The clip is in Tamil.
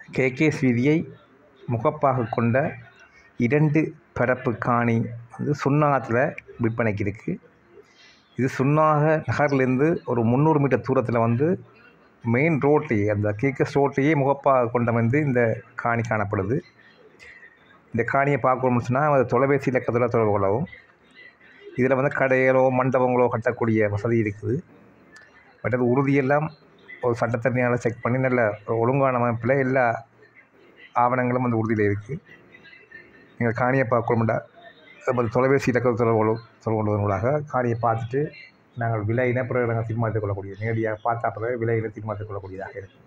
கேகேஎஸ் வீதியை முகப்பாக கொண்ட 2 பரப்பு காணி வந்து சுன்னாகத்தில் விற்பனைக்கு இருக்குது. இது சுன்னாக நகர்லேருந்து ஒரு 300 மீட்டர் தூரத்தில் வந்து மெயின் ரோட்டையே, அந்த கேகேஎஸ் ரோட்டையே முகப்பாக கொண்ட வந்து இந்த காணி காணப்படுது. இந்த காணியை பார்க்கணும்னு சொன்னால் அது தொலைபேசி இலக்கத்தில் தொடர்பு கொள்ளவும். இதில் வந்து கடைகளோ மண்டபங்களோ கட்டக்கூடிய வசதி இருக்குது. மற்றது உறுதியெல்லாம் ஒரு சட்டத்தரணியால் செக் பண்ணி நல்ல ஒழுங்கான அமைப்பில் எல்லா ஆவணங்களும் அந்த உறுதியில் இருக்குது. நீங்கள் காணியை பார்க்கணும்டா நமது தொலைபேசி இலக்கத்தில் தொடர்பு கொள்வதற்காக காணியை பார்த்துட்டு நாங்கள் விலையினை பிறகு நாங்கள் தீர்மானித்துக் கொள்ளக்கூடிய, நேரடியாக பார்த்தா பிறகு விலையினை தீர்மானித்துக் கொள்ளக்கூடியதாக இருக்குது.